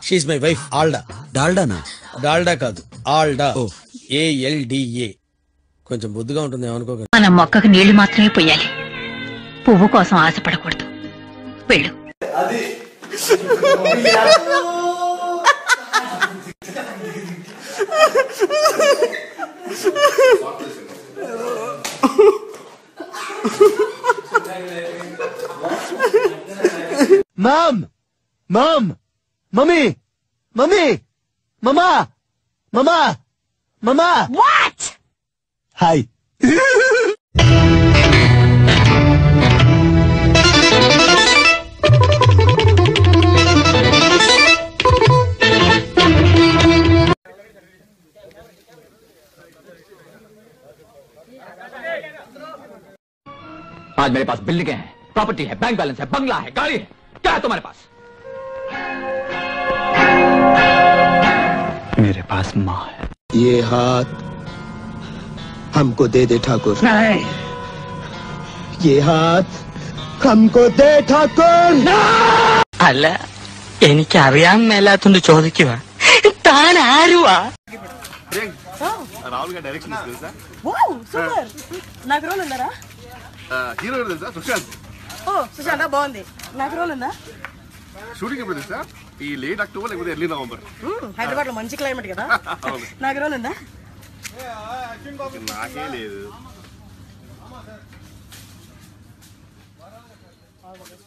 She my wife Alda. డాల్డానా? డాల్డా కాదు, Alda. ALDA. కొంచెం బుద్ధిగా ఉంటుంది ఏమనుకోకండి. మన మొక్కకు నీళ్లు మాత్రమే పొయ్యాలి, పువ్వు కోసం ఆశపడకూడదు. వెళ్ళు. Mom! Mom! Mommy! Mommy! Mama! Mama! Mama! What? Hi. आज मेरे पास बिल्डिंग है, प्रॉपर्टी है, बैंक बैलेंस है, बंगला है, गाड़ी है। क्या है तुम्हारे पास? मेरे पास माँ है। ये हाथ हमको दे दे ठाकुर। नहीं। ये हाथ हमको दे ठाकुर। അല്ല, എനിക്കറിയാൻ മേലാത്തോണ്ട് ചോദിക്കുക, താൻ ആരുവാ? రాహుల్ గారి డైరెక్షన్ తెలుసా? సూపర్. నాకు రోల్ ఉందరా? హీరో తెలుసా? సుశాంత్. ఓ సుశాంత్ బాగుంది. నాకు రోల్ ఉందా? షూటింగ్ ఎప్పుడు తెలుసా? ఈ లేట్ అక్టోబర్ లేకపోతే ఎర్లీ నవంబర్. హైదరాబాద్ లో మంచి క్లైమేట్ కదా. నాకు రోల్ ఉందా? నాకే లేదు.